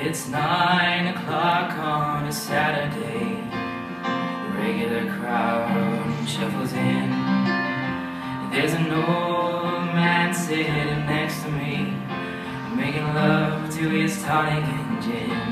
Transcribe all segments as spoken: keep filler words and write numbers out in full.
It's nine o'clock on a Saturday. The regular crowd shuffles in. There's an old man sitting next to me, making love to his tonic and gin.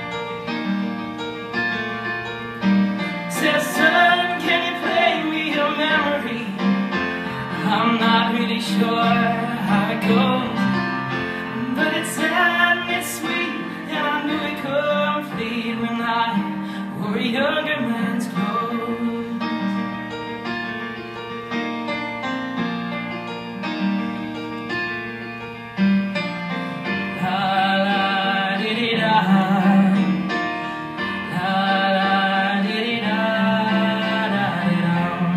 Says, son, can you play me a memory? I'm not really sure how it goes, but it's sad and it's sweet, and I knew it complete when I wore a younger man's clothes. La la di di da, la la di di da da di da.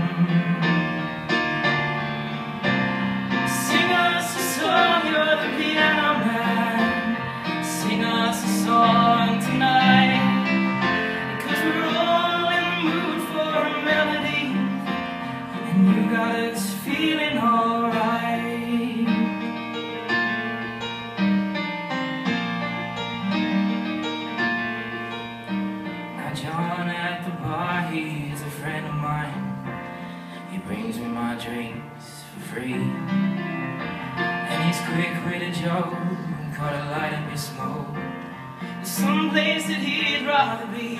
Sing us a song, you're the piano man. Sing us a song tonight, 'cause we're all in the mood for a melody, and you got us feeling alright. Now John at the bar, he's a friend of mine. He brings me my drinks for free, and he's quick with a joke, caught a light up his smoke. There's some place that he'd rather be.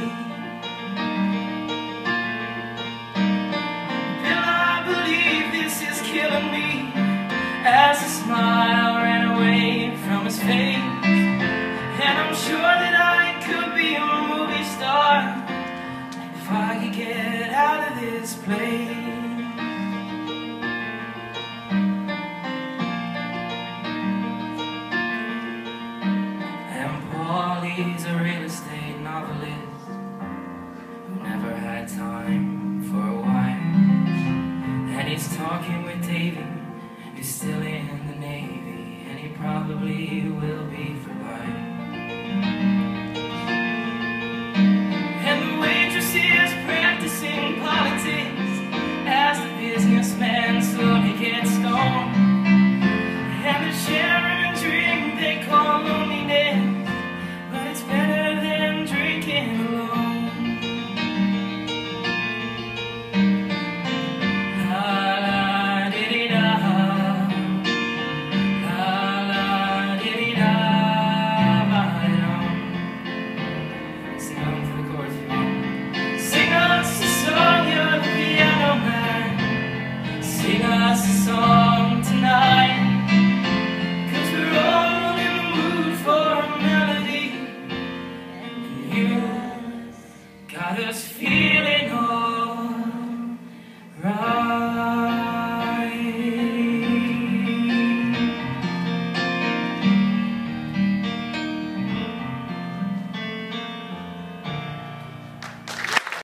Bill, I believe this is killing me, as a smile ran away from his face. And I'm sure that I could be a movie star if I could get out of this place. He's a real estate novelist who never had time for a wife, and he's talking with Davy, who's still in the Navy, and he probably will be for life.